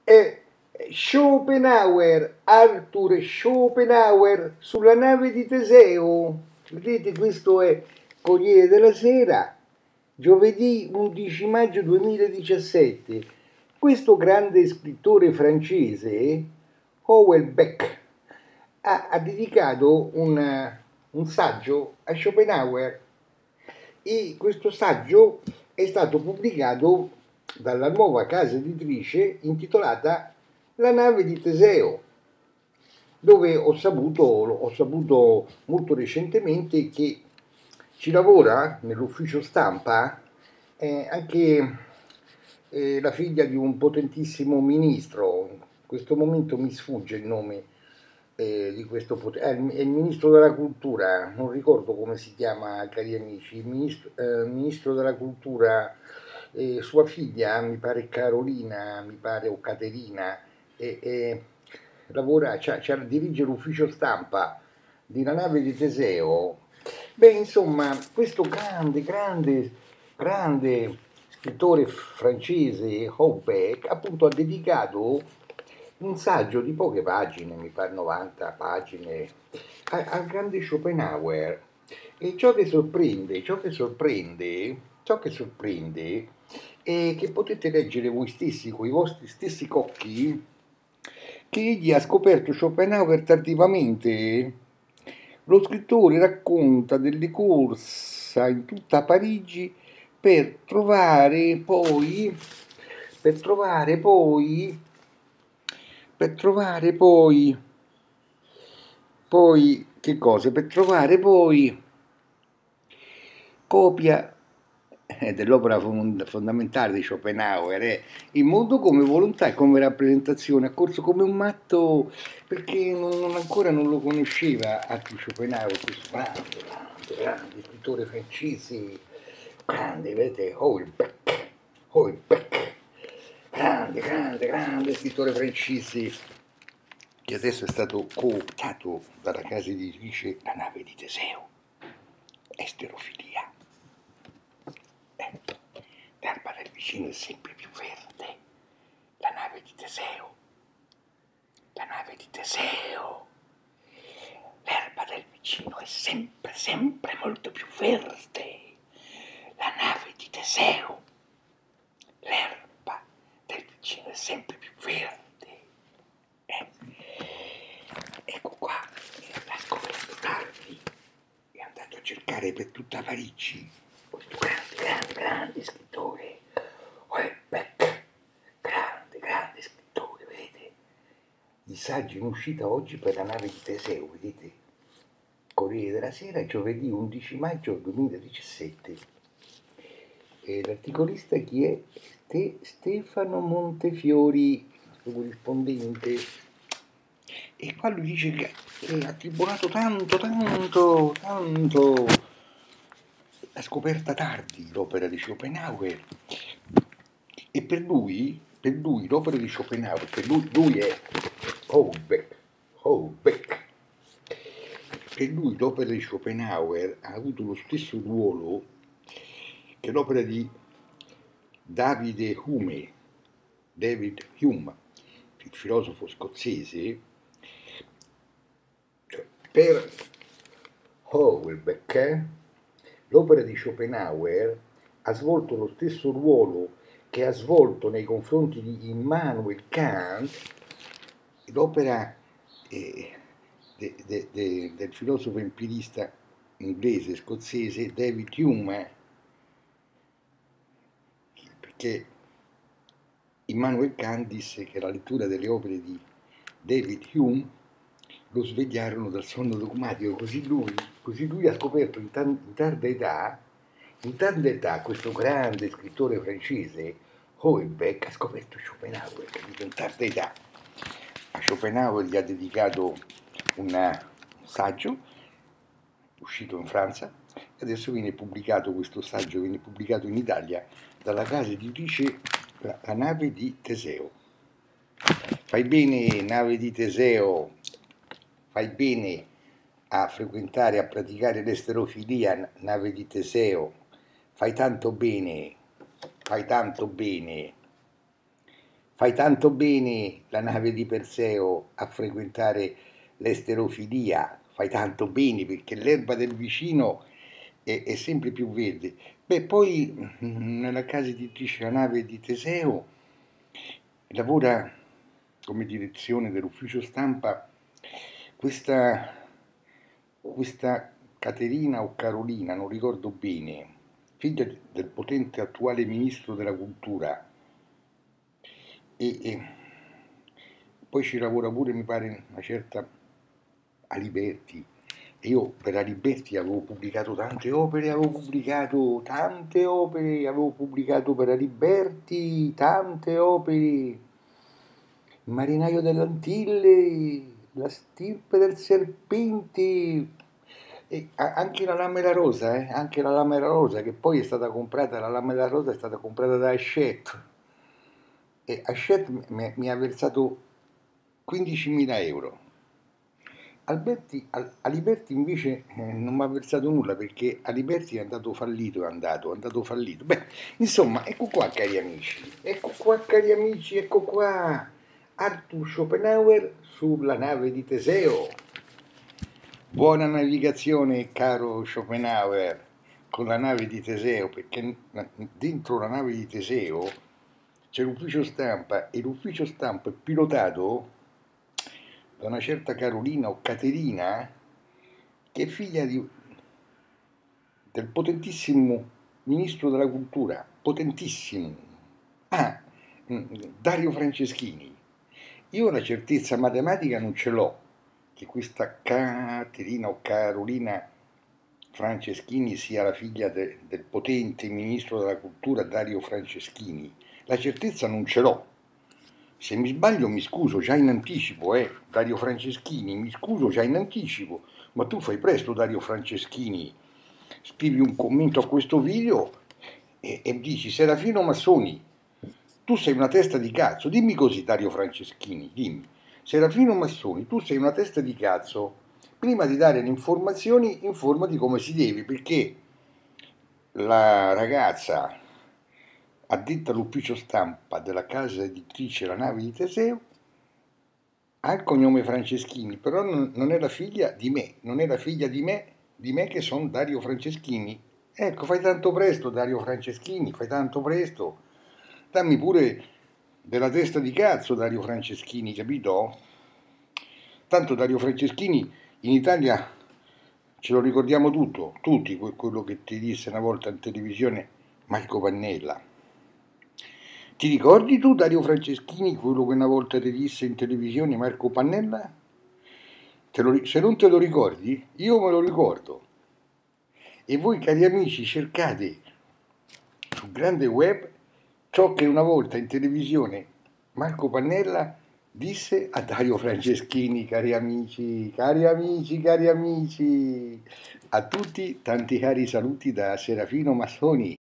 è Schopenhauer, Arthur Schopenhauer sulla nave di Teseo. Vedete, questo è Corriere della Sera, giovedì 11 maggio 2017. Questo grande scrittore francese, Houellebecq, ha dedicato un saggio a Schopenhauer e questo saggio è stato pubblicato dalla nuova casa editrice intitolata La nave di Teseo, dove ho saputo molto recentemente che ci lavora nell'ufficio stampa anche la figlia di un potentissimo ministro. In questo momento mi sfugge il nome di questo è il ministro della cultura, non ricordo come si chiama, cari amici, il ministro della cultura, sua figlia, mi pare Carolina, mi pare, o Caterina, lavora, dirige l'ufficio stampa di La nave di Teseo. Beh, insomma, questo grande scrittore francese, Houellebecq, appunto ha dedicato un saggio di poche pagine, mi pare 90 pagine, al grande Schopenhauer. E ciò che sorprende è che potete leggere voi stessi, con i vostri stessi occhi, che egli ha scoperto Schopenhauer tardivamente. Lo scrittore racconta delle corse in tutta Parigi per trovare poi, per trovare poi, per trovare poi, che cosa? Per trovare poi copia dell'opera fondamentale di Schopenhauer, Il mondo come volontà e come rappresentazione, ha corso come un matto perché ancora non lo conosceva Arthur Schopenhauer, questo grande scrittore francese, grande, vedete, Houellebecq, grande scrittore francese, che adesso è stato cooptato dalla casa editrice La nave di Teseo. Esterofilia. L'erba del vicino è sempre più verde. La nave di Teseo. La nave di Teseo. L'erba del vicino è sempre molto più verde. La nave di Teseo. L'erba del vicino è sempre più verde. Ecco qua, l'ha scoperto tardi. È andato a cercare per tutta Parigi questo grande scrittore, Houellebecq, grande scrittore, vedete? I saggi in uscita oggi per La nave di Teseo, vedete? Corriere della Sera, giovedì 11 maggio 2017. E l'articolista chi è? Stefano Montefiori, suo corrispondente. E qua lui dice che ha tribunato tanto, la scoperta tardi l'opera di Schopenhauer. E per lui l'opera di Schopenhauer, lui è Houellebecq, per lui l'opera di Schopenhauer ha avuto lo stesso ruolo che l'opera di David Hume, il filosofo scozzese. Per Houellebecq l'opera di Schopenhauer ha svolto lo stesso ruolo che ha svolto nei confronti di Immanuel Kant l'opera del filosofo empirista inglese, scozzese David Hume, perché Immanuel Kant disse che la lettura delle opere di David Hume lo svegliarono dal sonno dogmatico, così lui ha scoperto in tarda età, questo grande scrittore francese, Houellebecq, ha scoperto Schopenhauer, capito? In tarda età. A Schopenhauer gli ha dedicato un saggio, uscito in Francia, e adesso questo saggio viene pubblicato in Italia dalla casa editrice La nave di Teseo. Fai bene, nave di Teseo, fai bene a frequentare, a praticare l'esterofilia, nave di Teseo, fai tanto bene, Fai tanto bene la nave di Perseo a frequentare l'esterofilia, fai tanto bene perché l'erba del vicino è sempre più verde. Beh, poi nella casa editrice La nave di Teseo lavora come direzione dell'ufficio stampa questa, questa Caterina o Carolina, non ricordo bene, figlia del potente attuale ministro della cultura. E poi ci lavora pure, mi pare, una certa Aliberti. E io per Aliberti avevo pubblicato tante opere, avevo pubblicato per Aliberti tante opere. Il marinaio delle Antille, la stirpe del serpente, e anche la lamela rosa, anche la lamela rosa, che poi è stata comprata, la lamela rosa è stata comprata da Hachette. E Hachette mi ha versato 15.000 euro. Aliberti invece non mi ha versato nulla perché Aliberti è andato fallito, è andato fallito. Beh, insomma, ecco qua cari amici, ecco qua Arthur Schopenhauer sulla nave di Teseo. Buona navigazione caro Schopenhauer con la nave di Teseo, perché dentro la nave di Teseo c'è l'ufficio stampa e l'ufficio stampa è pilotato da una certa Carolina o Caterina che è figlia del potentissimo ministro della cultura, potentissimo, Dario Franceschini. Io la certezza matematica non ce l'ho che questa Caterina o Carolina Franceschini sia la figlia del potente ministro della cultura Dario Franceschini. La certezza non ce l'ho. Se mi sbaglio mi scuso già in anticipo, Dario Franceschini, mi scuso già in anticipo, ma tu fai presto Dario Franceschini, scrivi un commento a questo video e dici Serafino Massoni, tu sei una testa di cazzo, dimmi così Dario Franceschini, dimmi, Serafino Massoni, tu sei una testa di cazzo, prima di dare le informazioni informati come si deve, perché la ragazza addetta all'ufficio stampa della casa editrice La nave di Teseo ha il cognome Franceschini, però non è la figlia di me, non è la figlia di me che sono Dario Franceschini. Ecco, fai tanto presto Dario Franceschini, fai tanto presto. Dammi pure della testa di cazzo Dario Franceschini, capito? Tanto Dario Franceschini in Italia ce lo ricordiamo tutti, quello che ti disse una volta in televisione Marco Pannella. Ti ricordi tu Dario Franceschini, quello che una volta ti disse in televisione Marco Pannella? Se non te lo ricordi, io me lo ricordo. E voi cari amici cercate sul grande web ciò che una volta in televisione Marco Pannella disse a Dario Franceschini, cari amici, cari amici, cari amici. A tutti tanti cari saluti da Serafino Massoni.